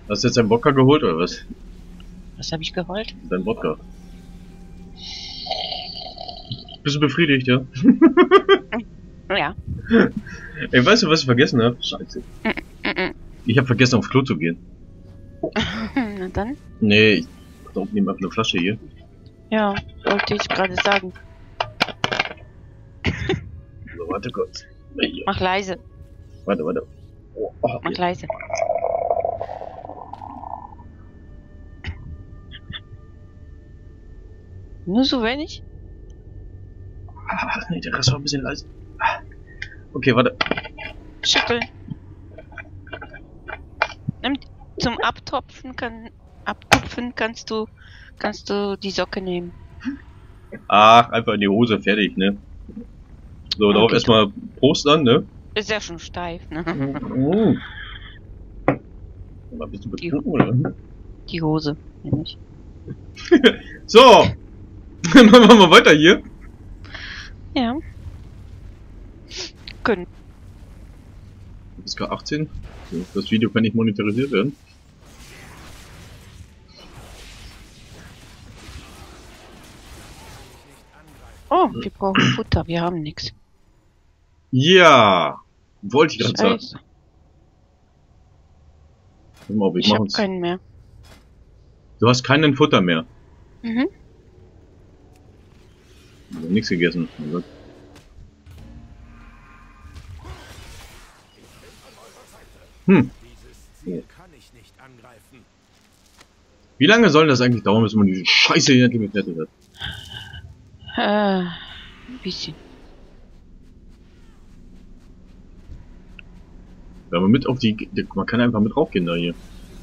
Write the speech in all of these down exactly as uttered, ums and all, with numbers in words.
Hast du jetzt einen Wodka geholt oder was? Was habe ich geholt? Dein Wodka. Bist du befriedigt, ja? Ja. Ey, weißt du, was ich vergessen habe? Scheiße. Ich habe vergessen, aufs Klo zu gehen. Na dann? Nee, ich da oben neben einfach eine Flasche hier. Ja, wollte ich gerade sagen. So, warte kurz. Hier. Mach leise. Warte, warte. Oh, oh, Mach hier. leise. Nur so wenig? Ah, nee, der Rest war ein bisschen leise. Ah. Okay, warte. Schütteln. Nimm zum Abtopfen kann abtupfen kannst du kannst du die Socke nehmen. Ach, einfach in die Hose, fertig, ne? So, darauf Okay, erstmal Prost dann, ne? ist ja schon steif, ne? Mhm. Mal bist du betrunken, oder? Die Hose, nämlich. So! Dann machen wir mal weiter hier. Ja. Können. Bis K achtzehn. So, das Video kann nicht monetarisiert werden. Oh, wir brauchen Futter, wir haben nichts. Ja! Wollte ich gerade sagen. Scheiße. Guck mal, ob ich Ich mach habe uns. keinen mehr. Du hast keinen Futter mehr. Mhm. Ich hab nichts gegessen. Mein Gott. Hm. Wie lange soll das eigentlich dauern, bis man diese Scheiße hier endlich fertig hat? Äh, ein bisschen. Wenn man mit auf die. Man kann einfach mit raufgehen da hier.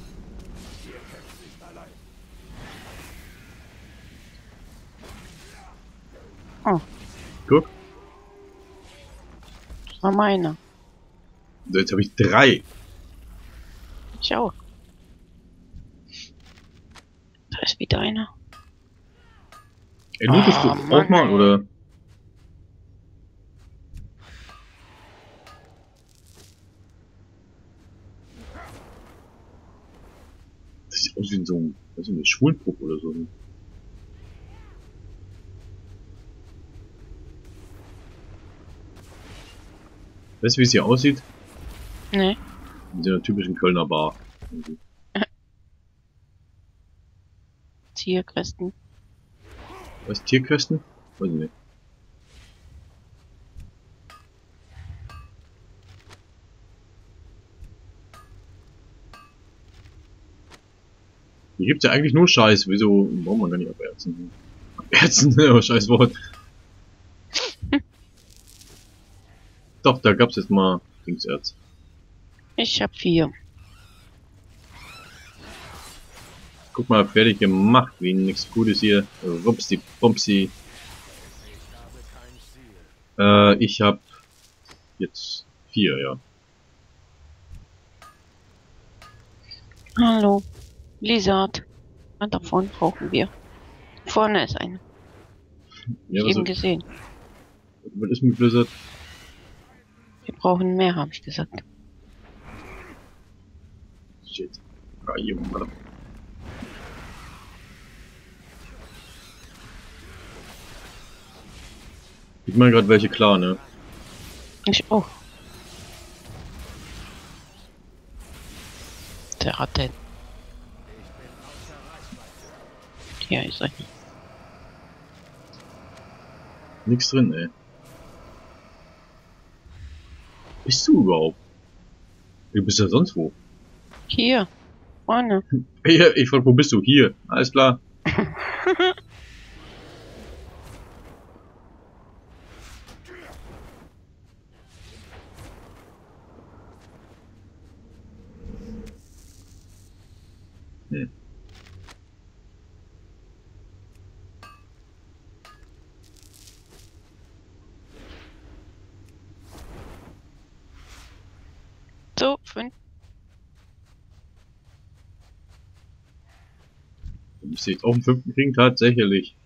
Oh, Guck. das war meiner. So, jetzt habe ich drei. Ich auch. Da ist wieder einer. Ey, lootest Oh, du Mann, auch mal, ey. oder? Das sieht aus wie so ein, weiß ich nicht, Schwulpupp oder so. Weißt du, wie es hier aussieht? Nee. In so einer typischen Kölner Bar. Tierkästen. Was, Tierkösten? Weiß ich nicht. Hier gibt's ja eigentlich nur Scheiß. Wieso braucht man gar nicht aberzen? Aberzen, aber scheiß Wort. Doch, da gab's jetzt mal Dingserz. Ich hab vier. Guck mal, fertig gemacht, wie nix Gutes hier. Rupsi, Pumpsi. Äh, ich hab jetzt vier, ja. Hallo. Blizzard. Und davon brauchen wir. Vorne ist eine. Ja, Ich was, eben gesehen. was ist mit Blizzard? Wir brauchen mehr, habe ich gesagt. Shit. Ah, hier, warte. Ich meine gerade welche klar, ne? Ich auch. Der hat den. Hier ist er. Nix drin, ey. Bist du überhaupt? Du bist ja sonst wo. Hier. Vorne. Ich, ich frag, wo bist du? Hier. Alles klar. Hm. So, fünf. Du müsst jetzt auch einen fünften kriegen, tatsächlich.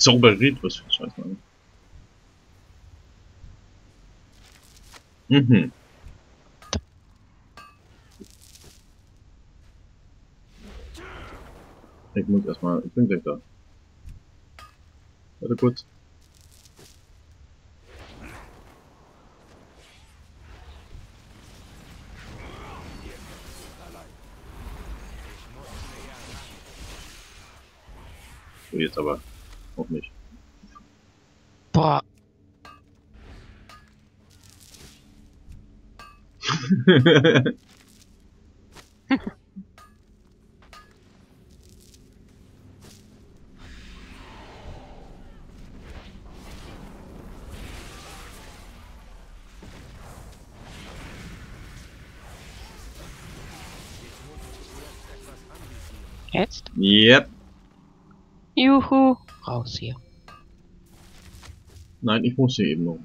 Zauberit, was für ein Scheiß, Mann. Mhm. Ich muss erstmal, ich bin gleich da. Warte kurz. So, jetzt aber auch nicht. Boah. Jetzt? Yep. Juhu. Raus hier. Nein, ich muss hier eben noch.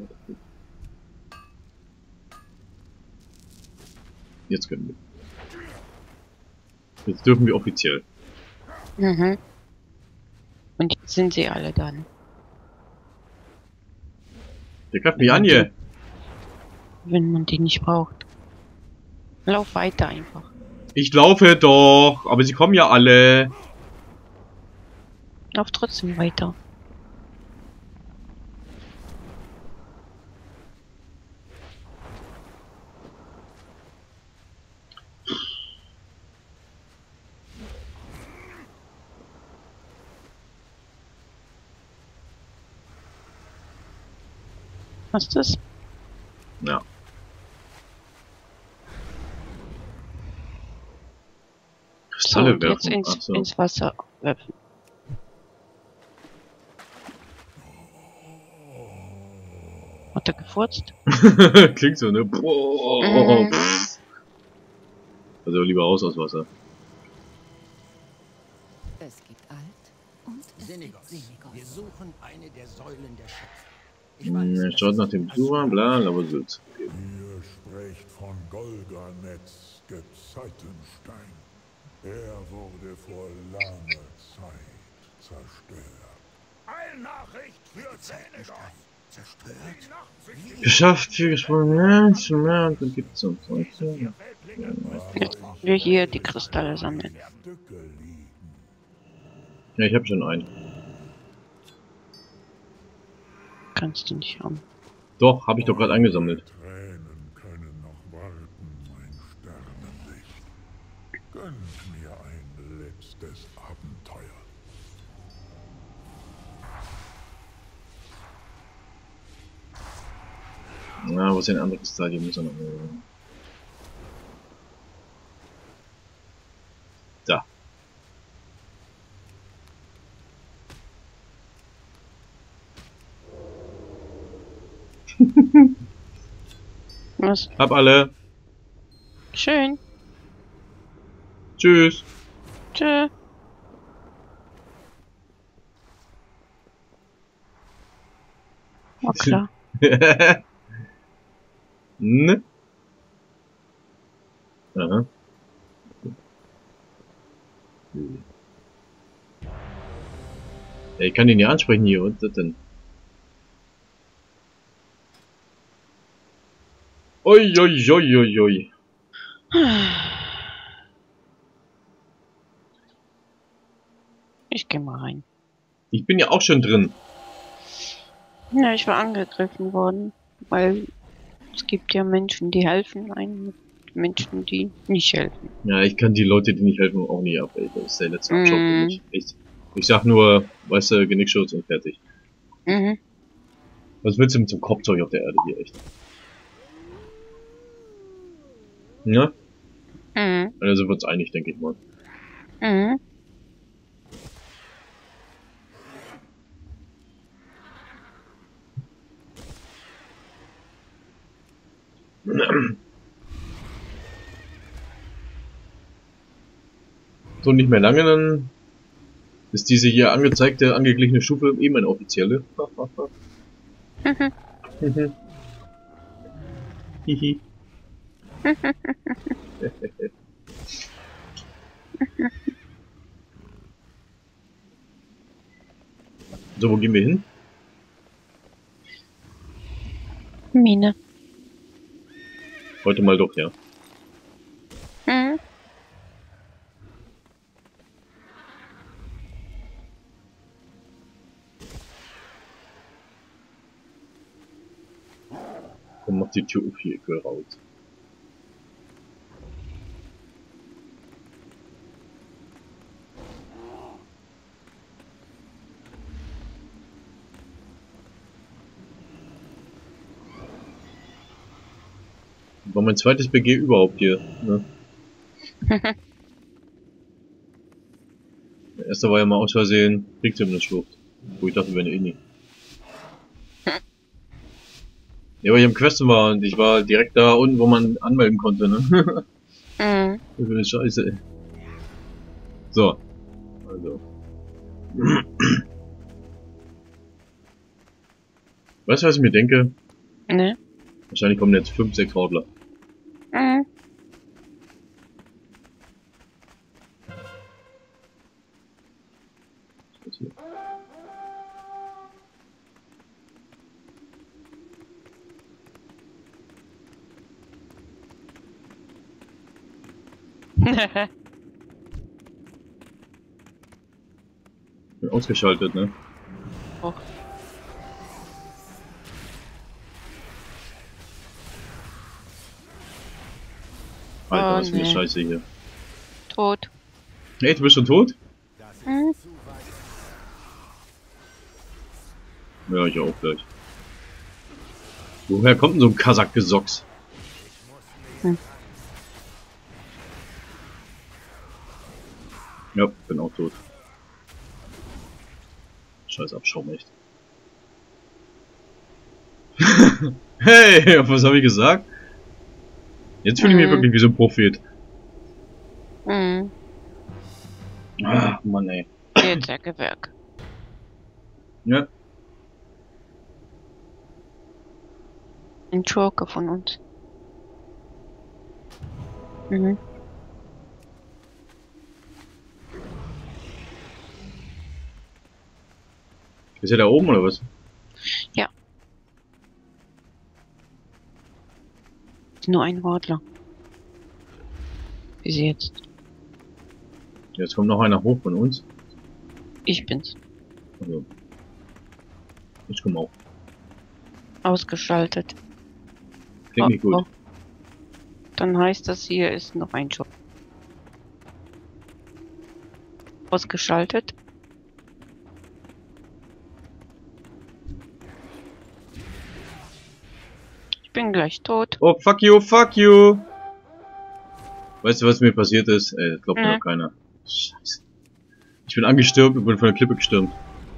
Jetzt können wir. Jetzt dürfen wir offiziell. Mhm. Und jetzt sind sie alle dann. Der greift mich an hier. Wenn man die nicht braucht. Lauf weiter einfach. Ich laufe doch, aber sie kommen ja alle. Lauf trotzdem weiter. Was ist das? Ja. So, Kristalle und jetzt werfen. ins, Ach so. ins Wasser werfen. Hat er gefurzt? Klingt so, ne? Boah. Mhm. Also lieber raus aus Wasser. Es gibt alt und es Senegos. gibt Senegos. Wir suchen eine der Säulen der Schöpfung. Ich Hm, weiß, er dass schaut es nach dem als Besucher, bla, aber so. Ihr sprecht von Golganets Gezeitenstein. Er wurde vor langer Zeit zerstört. Eilnachricht für Senegos. Zerstört? Geschafft, viel gesprochen, ja, schon mehr, und dann gibt's so ein Zeug. Jetzt wir hier die Kristalle sammeln. Stücke liegen. Ja, ich habe schon einen. Kannst du nicht haben. Doch, habe ich doch gerade eingesammelt. Tränen können noch warten, mein Sternenlicht. Gönnt mir ein letztes Abenteuer. Na, wo ist denn ein anderes Stadion? Muss er noch mal. Da. Was? Hab alle. Schön. Tschüss. Tschö. War klar. Ne? Aha. Ja, ich kann ihn ja ansprechen hier, was ist das denn? Ui, ui, ui, ui, ui. Ich geh mal rein. Ich bin ja auch schon drin. Ja, ich war angegriffen worden, weil es gibt ja Menschen, die helfen einem, Menschen, die nicht helfen. Ja, ich kann die Leute, die nicht helfen, auch nie ab, ey. Das ist der letzte Mhm. Abschau für mich. Echt. Ich sag nur, weißt du, Genickschutz und fertig. Mhm. Was willst du mit so einem Kopfzeug auf der Erde hier, echt? Ja? Mhm. Also sind wir uns einig, denke ich mal. Mhm. So, nicht mehr lange, dann ist diese hier angezeigte, angeglichene Stufe eben eine offizielle. Mhm. Hihi. So, wo gehen wir hin? Mine. Heute mal doch, ja. Mhm. Komm, mach die Tür auf hier, ich will raus. War mein zweites B G überhaupt hier, ne? Der erste war ja mal aus Versehen Kriegshymnen-Schlucht, wo ich dachte, wir wären eh nie. Ja, weil ich am Questen war und ich war direkt da unten, wo man anmelden konnte, ne? Mhm. Das ist scheiße, ey. So. Also. Weißt du, was ich mir denke? Ne? Wahrscheinlich kommen jetzt fünf, sechs Hordler. Mhm. Was ist hier? Bin ausgeschaltet, ne? Oh. Alter, Oh, was für eine nee. Scheiße hier. Tot. Ey, du bist schon tot? Mhm. Ja, ich auch gleich. Woher kommt denn so ein Kasachgesocks? Hm. Ja, bin auch tot. Scheiß Abschaum, echt. Hey, was habe ich gesagt? Jetzt fühle ich mich Mhm. wirklich wie so ein Prophet. Mhm. Ah, Mann, ey. Jetzt Sägewerk. Ja, Ein Schurke von uns. Mhm. ist er da oben oder was? Ja. Ist nur ein Hordler. Bis jetzt. Jetzt kommt noch einer hoch von uns. Ich bin's. Also. Ich komme auch. Ausgeschaltet. Klingt nicht Oh, gut. oh. Dann heißt das, hier ist noch ein Job. Ausgeschaltet. Ich bin gleich tot. Oh, fuck you, fuck you! Weißt du, was mir passiert ist? Ey, das glaubt mir Nee. doch keiner. Scheiße. Ich bin angestürmt und bin von der Klippe gestürmt.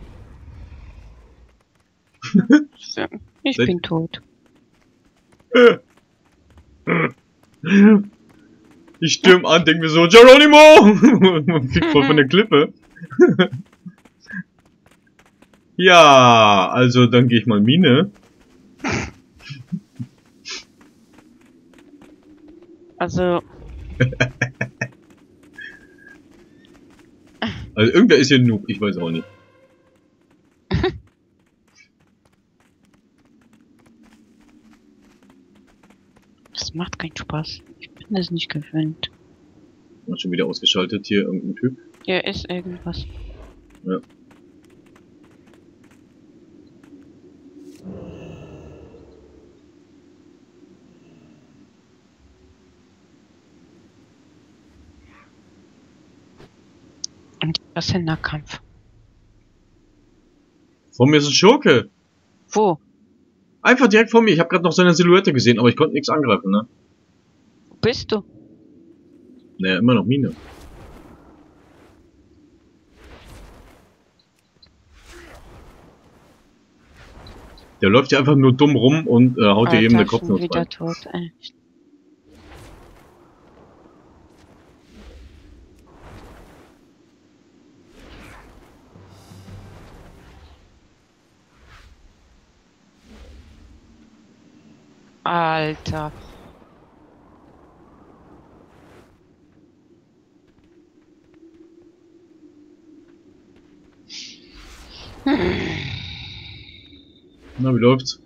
Ich Seid- bin tot. Ich stürm an, denk mir so, Geronimo! Und flieg voll von der Klippe. Ja, also dann gehe ich mal Mine. Also, Also irgendwer ist hier ein Noob, ich weiß auch nicht. das macht keinen Spaß. Ich bin das nicht gewöhnt. Hat schon wieder ausgeschaltet hier irgendein Typ. Hier ist irgendwas. Ja. Und das ist ein Nahkampf. Vor mir ist ein Schurke. Wo? Einfach direkt vor mir. Ich habe gerade noch seine Silhouette gesehen, aber ich konnte nichts angreifen, ne? Wo bist du? Naja, immer noch Mine. Der läuft ja einfach nur dumm rum und äh, haut dir eben eine Alter, schon Kopfnuss wieder rein. tot, ey. Alter. Hm. Na, wie läuft's?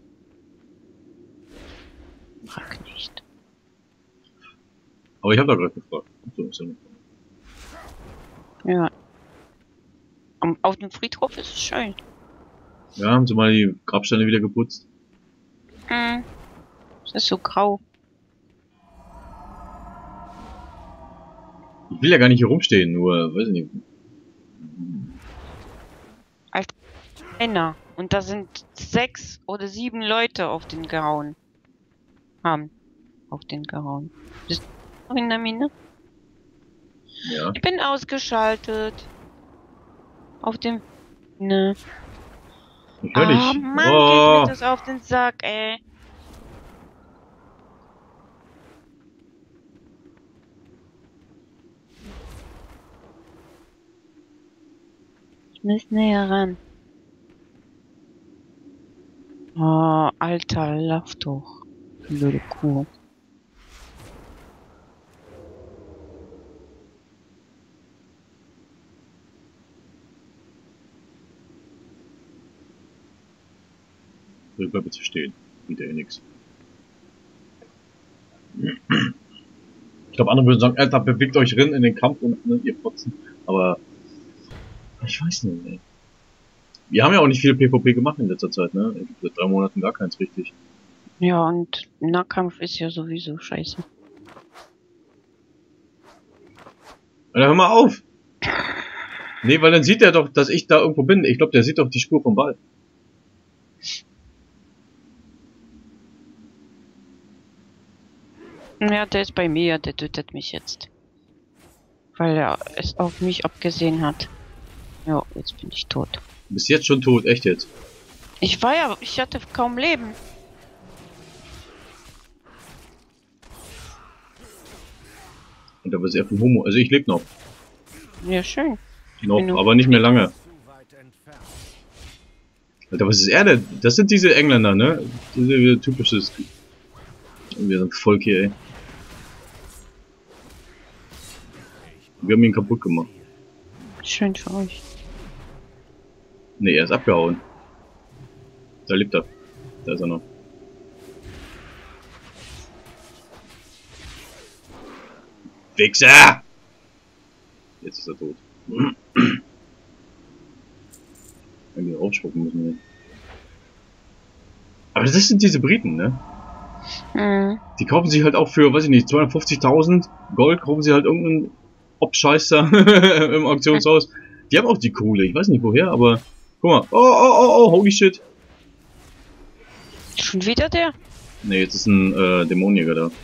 Frag nicht. Aber ich habe da gerade gefragt. So, ist ja nicht. Ja. Am, auf dem Friedhof ist es schön. Ja, haben sie mal die Grabsteine wieder geputzt? Hm. Es ist so grau. Ich will ja gar nicht hier rumstehen, nur, weiß ich nicht. Einer. Und da sind sechs oder sieben Leute auf den gehauen. Haben. Auf den gehauen. Bist du noch in der Mine? Ja. Ich bin ausgeschaltet. Auf dem... Ne. Ich höre dich. Ah, Mann, Oh. geht mir das auf den Sack, ey. Ich muss näher ran. Oh, Alter, lauf doch. Blöde Kuh. Ich bleib jetzt stehen. Wieder eh nix. Ich glaube, andere würden sagen, Alter, bewegt euch rein in den Kampf und ne, ihr Fotzen. Aber ich weiß nicht, ey. Wir haben ja auch nicht viel PvP gemacht in letzter Zeit, ne? Seit drei Monaten gar keins richtig. Ja, und Nahkampf ist ja sowieso scheiße. Alter, hör mal auf! Nee, weil dann sieht er doch, dass ich da irgendwo bin. Ich glaube, der sieht doch die Spur vom Ball. Ja, der ist bei mir, der tötet mich jetzt. Weil er es auf mich abgesehen hat. Ja, jetzt bin ich tot. Du bist jetzt schon tot, echt jetzt. Ich war ja, ich hatte kaum Leben. Und da bist du eher vom Homo. Also ich lebe noch. Ja, schön. Noch, Bin aber nicht mehr lange. Zu weit entfernt. Alter, was ist er denn? Das sind diese Engländer, ne? Diese wieder typisches. Wir sind Volk hier, ey. Wir haben ihn kaputt gemacht. Schön für euch. Ne, er ist abgehauen. Da lebt er. Da ist er noch. Wichser! Jetzt ist er tot. Irgendwie aufspucken müssen wir. Aber das sind diese Briten, ne? Mhm. Die kaufen sich halt auch für, weiß ich nicht, zweihundertfünfzigtausend Gold, kaufen sie halt irgendeinen Obscheißer im Auktionshaus. Die haben auch die Kohle, ich weiß nicht woher, aber guck mal. Oh, oh, oh, oh, holy shit. Schon wieder der? Ne, jetzt ist ein äh, Dämonenjäger da.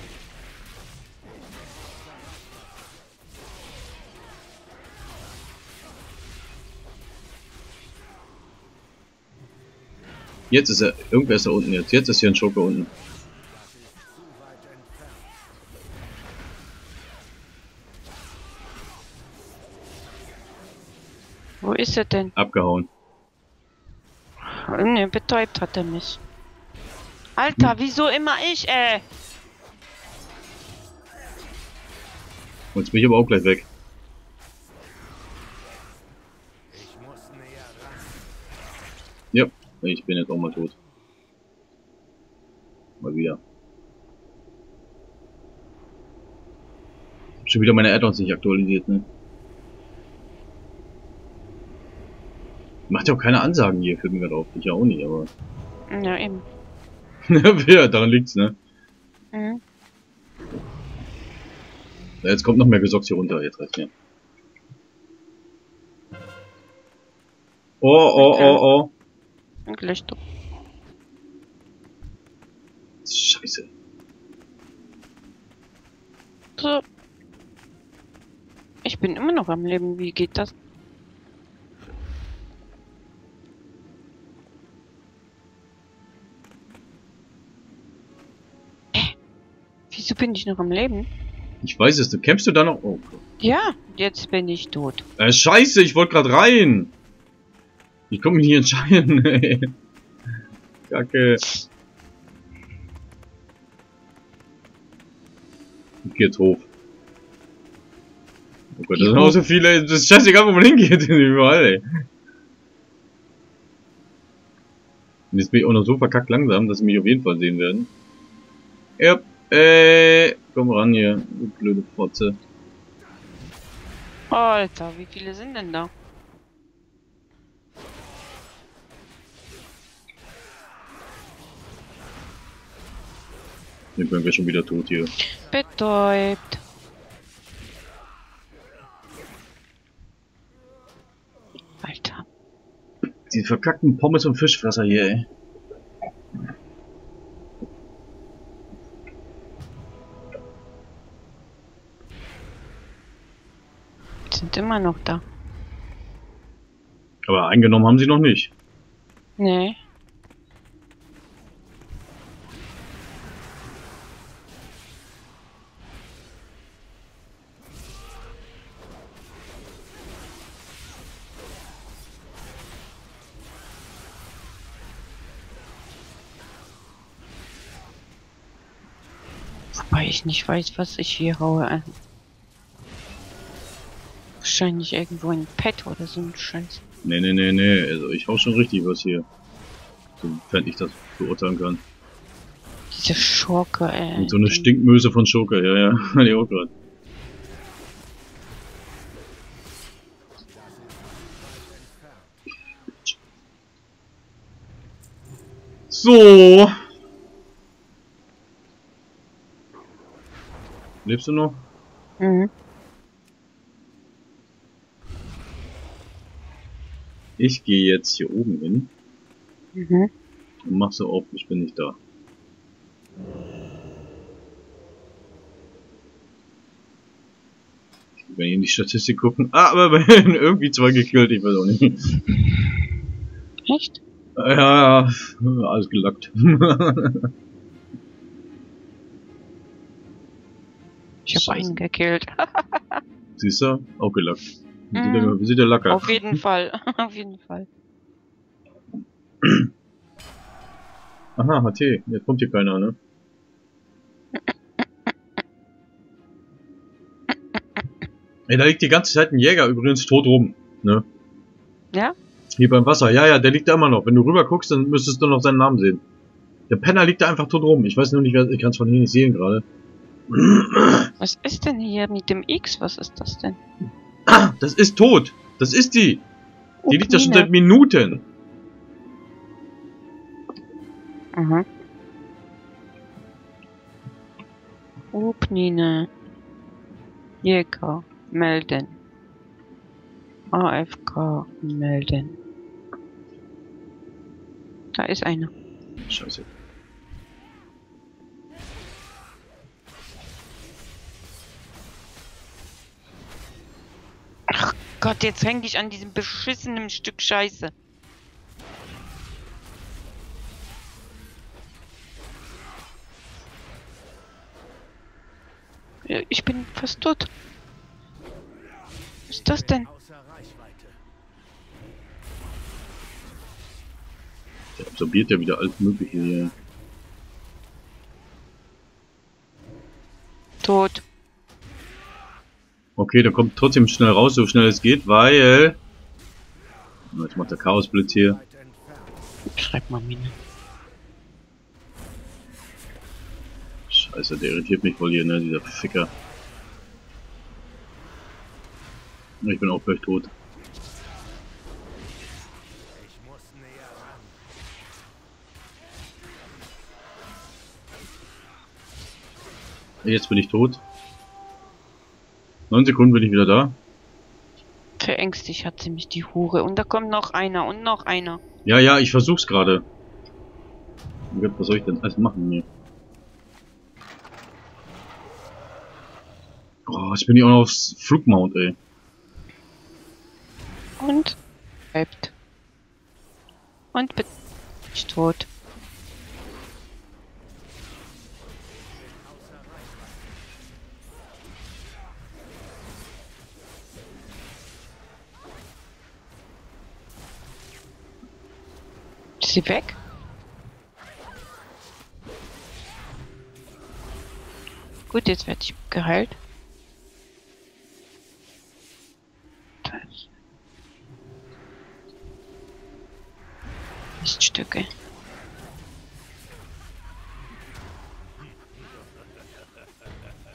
Jetzt ist er, irgendwer ist da unten jetzt. Jetzt ist hier ein Schurke unten. Wo ist er denn? Abgehauen. Ne, betäubt hat er mich. Alter, wieso immer ich, ey? Und jetzt bin ich aber auch gleich weg. Ich muss näher ran. Ja, ich bin jetzt auch mal tot. Mal wieder. Hab schon wieder meine Add-ons nicht aktualisiert, ne? Macht ja auch keine Ansagen hier, fällt mir gerade auf. Ich ja auch nicht, aber. Ja, eben. Ja, daran liegt's, ne? Mhm. Ja, jetzt kommt noch mehr Gesocks hier runter, jetzt reicht's mir. Oh, oh, oh, oh. Und gleich doch. Scheiße. So. Ich bin immer noch am Leben. Wie geht das? Hä? Wieso bin ich noch am Leben? Ich weiß es, du kämpfst du da noch? Oh Gott. Ja, jetzt bin ich tot. Äh, scheiße, ich wollte gerade rein. Ich komme mich nicht entscheiden, ey. Kacke. Ich geh jetzt hoch. Oh Gott, das sind auch so viele. Das ist scheißegal, wo man hingeht. Überall, ey. Und jetzt bin ich auch noch so verkackt langsam, dass sie mich auf jeden Fall sehen werden. Ja, äh, komm ran hier, du blöde Fotze. Alter, wie viele sind denn da? Jetzt bin wir schon wieder tot hier. Betäubt. Alter. Die verkackten Pommes und Fischfresser hier, ey. Die sind immer noch da. Aber eingenommen haben sie noch nicht. Nee. Wobei ich nicht weiß, was ich hier haue. Wahrscheinlich irgendwo ein Pet oder so ein Scheiß. Nee, nee, nee, nee. Also ich hau schon richtig was hier. Sofern ich das beurteilen kann. Diese Schurke, ey. Und so eine Den- Stinkmöse von Schurke, ja, ja. Hatte ich auch grad. So. Lebst du noch? Mhm. Ich gehe jetzt hier oben hin Mhm. und mach so auf, ich bin nicht da. Ich will hier in die Statistik gucken. Ah, aber werden irgendwie zwei gekillt, ich weiß auch nicht. Echt? Ja, ja, alles gelackt. Ich habe Scheiße. einen gekillt. Siehst du? Auch gelackt. Wie sieht Mhm. der, wie sieht der Lacker? Auf jeden Fall. Auf jeden Fall. Aha, H T. Jetzt kommt hier keiner, ne? Ey, da liegt die ganze Zeit ein Jäger übrigens tot rum, ne? Ja? Hier beim Wasser. Ja, ja, der liegt da immer noch. Wenn du rüber guckst, dann müsstest du noch seinen Namen sehen. Der Penner liegt da einfach tot rum. Ich weiß nur nicht, wer, ich kann es von hier nicht sehen gerade. Was ist denn hier mit dem X? Was ist das denn? Das ist tot. Das ist die. Die liegt da schon Mine. seit Minuten. Aha. Upnine. Jäger. Melden. A F K. Melden. Da ist einer. Scheiße. Ach Gott, jetzt häng ich an diesem beschissenen Stück Scheiße. Ja, ich bin fast tot. Was ist das denn? Außer Reichweite. Der absorbiert ja wieder alles Mögliche hier. Tot. Okay, der kommt trotzdem schnell raus, so schnell es geht, weil... Jetzt macht der Chaosblitz hier. Weit entfernt. Schreib mal Mine. Scheiße, der irritiert mich voll hier, ne, dieser Ficker. Ich bin auch gleich tot. Ich muss näher ran. Jetzt bin ich tot. Neun Sekunden bin ich wieder da. Verängstigt hat sie mich, die Hure. Und da kommt noch einer und noch einer. Ja, ja, ich versuch's gerade. Was soll ich denn alles machen hier? Oh, ich bin hier auch noch aufs Flugmount, ey. Und bleibt. Und bin ich tot. Ist sie weg? Gut, jetzt werde ich geheilt. Das Miststücke.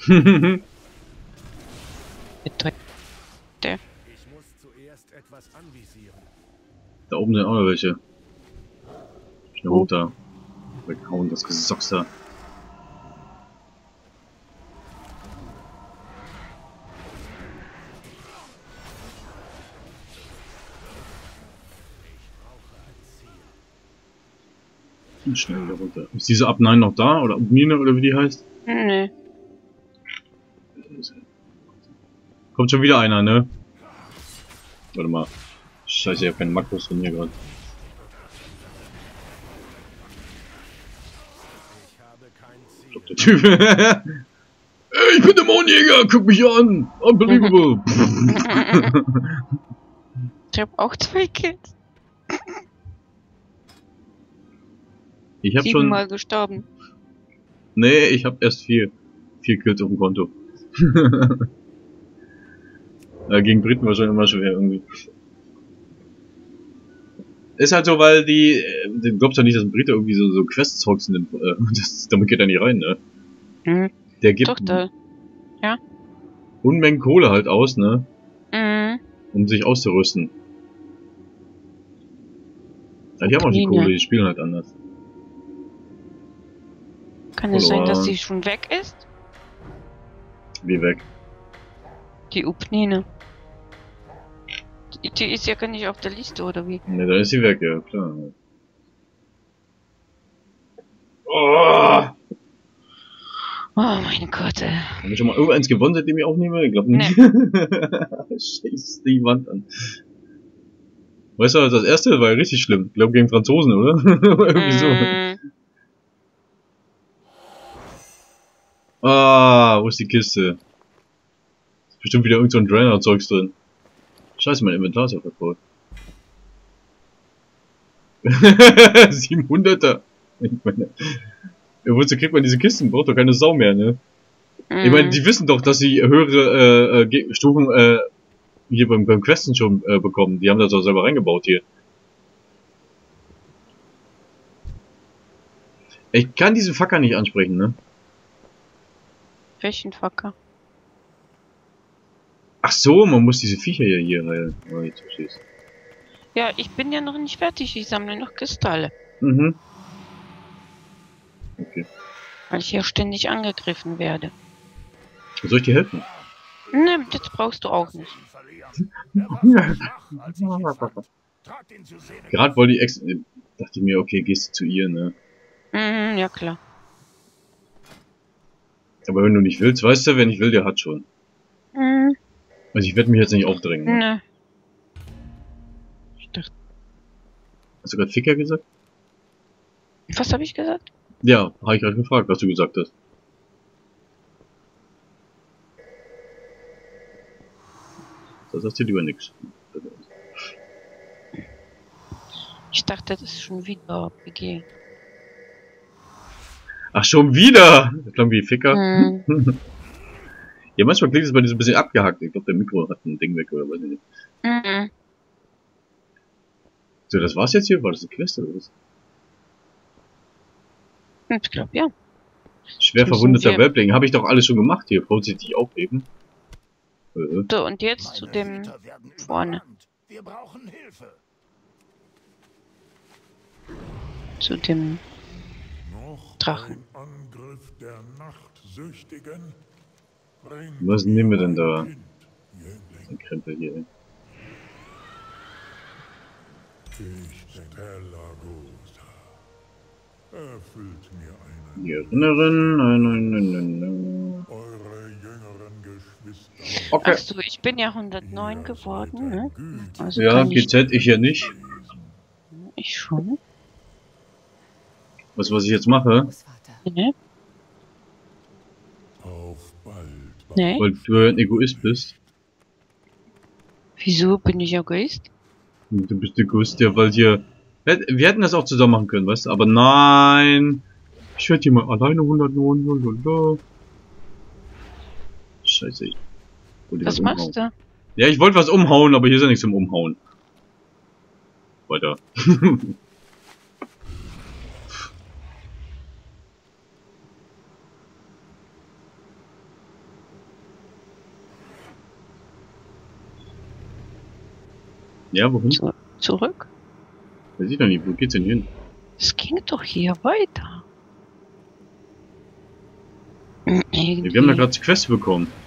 Betäubt. Ich muss zuerst etwas anvisieren. Da oben sind auch noch welche. Schnell Oh. runter. Weghauen, das Gesocks da. Und schnell wieder runter. Ist diese Up neun noch da? Oder Mine oder wie die heißt? Nö. Kommt schon wieder einer, ne? Warte mal. Scheiße, ich hab keine Makros von hier gerade. Ich habe kein Ziel. Doch, der Typ. Ey, ich bin Dämonenjäger, guck mich an! Unbelievable! Ich hab auch zwei Kills. Ich hab schon. Siebenmal gestorben. Nee, ich hab erst vier. Vier Kills auf dem Konto. Ja, gegen Briten war schon immer schwer irgendwie. Ist halt so, weil die. Du glaubst ja nicht, dass ein Brite irgendwie so, so Quests hoxen nimmt. Äh, das, damit geht er nicht rein, ne? Mhm. Der gibt Doch, da. Unmengen Kohle halt aus, ne? Mhm. Um sich auszurüsten. Ja, die haben auch die Linie. Kohle, die spielen halt anders. Kann es sein, dass Oder- sie schon weg ist? Wie weg. Die Upnine. Die, die ist ja gar nicht auf der Liste, oder wie? Ne, da ist sie weg, ja, klar. Oh! Oh mein Gott, ey. Haben wir schon mal irgendeins gewonnen, seitdem ich aufnehme? Ich glaube nicht. Scheiß die Wand an. Weißt du, das erste war ja richtig schlimm. Ich glaube gegen Franzosen, oder? Irgendwie so. Mm, Ah, wo ist die Kiste? Ist bestimmt wieder irgend so ein Drainer-Zeugs drin. Scheiße, mein Inventar ist ja verbaut. siebenhunderter. Ich meine, ja, wozu kriegt man diese Kisten? Braucht doch keine Sau mehr, ne? Ich meine, mm. die wissen doch, dass sie höhere äh, Ge- Stufen äh, hier beim, beim Questen schon äh, bekommen. Die haben das auch selber reingebaut hier. Ich kann diesen Fucker nicht ansprechen, ne? Welchen Fucker? Ach so, man muss diese Viecher hier, hier heilen. Oh, jetzt verstehst Ja, ich bin ja noch nicht fertig. Ich sammle noch Kristalle. Mhm. Okay. Weil ich hier ständig angegriffen werde. Soll ich dir helfen? Ne, das brauchst du auch nicht. Verlieren. Er war schwach, als ich es fand. Trat ihn zu sehen. Gerade wollte ich ex äh, dachte ich mir, okay, gehst du zu ihr, ne? Mhm, ja klar. Aber wenn du nicht willst, weißt du, wer nicht will, der hat schon. Mhm, Also ich werde mich jetzt nicht aufdrängen. Ne? ne. Ich dachte, Hast du gerade Ficker gesagt? was habe ich gesagt? Ja, habe ich gerade gefragt, was du gesagt hast. Da sagst du lieber nix. Ich dachte, das ist schon wieder B G. Ach, schon wieder! Das klang wie Ficker. Mhm. Ja, manchmal klingt es bei dir so ein bisschen abgehackt. Ich glaube, der Mikro hat ein Ding weg oder weiß ich nicht. Mhm. So, das war's jetzt hier? War das eine Quest oder was? Ich glaube, ja. Schwer Das müssen verwundeter wir- Welpling. Habe ich doch alles schon gemacht hier. Vorsichtig aufheben. Äh. So, und jetzt zu dem Güter werden vorne. überrannt. Wir brauchen Hilfe. Zu dem Noch Drachen. ein Angriff der Nachtsüchtigen. Bringt Was nehmen wir denn ein da? Kind, Jüngling. Ein Krempel hier. ey. Ich, Stellagosa, erfüllt mir einen. Die Erinnerin. Nein, nein, nein, nein, nein. Eure jüngeren Geschwister. Okay. Achso, ich bin ja hundertneun Ihr geworden, seid ne? ein gütiges Also Ja, kann ich, G Z ich ja nicht. ich schon. Was, was ich jetzt mache, Großvater. Ne? Auf bald. Ne? weil du ja ein Egoist bist. Wieso bin ich Egoist? Du bist Egoist, ja, weil hier... Wir hätten das auch zusammen machen können, weißt du? Aber nein! Ich werde hier mal alleine hundertneun, lalala. Scheiße, ich wollte Was umhauen. machst du? Ja, ich wollte was umhauen, aber hier ist ja nichts zum Umhauen. Weiter. Ja, wohin? Zu zurück? Weiß ich doch nicht, wo geht's denn hin? Es ging doch hier weiter. Wir haben da gerade die Quest bekommen.